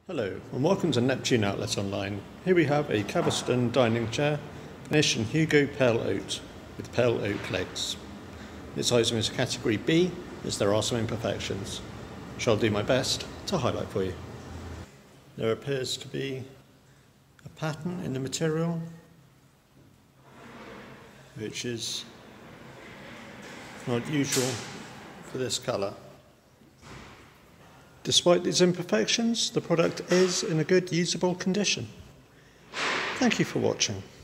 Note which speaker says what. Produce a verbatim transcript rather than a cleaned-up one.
Speaker 1: Hello and welcome to Neptune Outlet Online. Here we have a Caverstone dining chair finished in Hugo Pale Oak with pale oak legs. This item is category B as there are some imperfections, which I'll do my best to highlight for you. There appears to be a pattern in the material which is not usual for this colour. Despite these imperfections, the product is in a good, usable condition. Thank you for watching.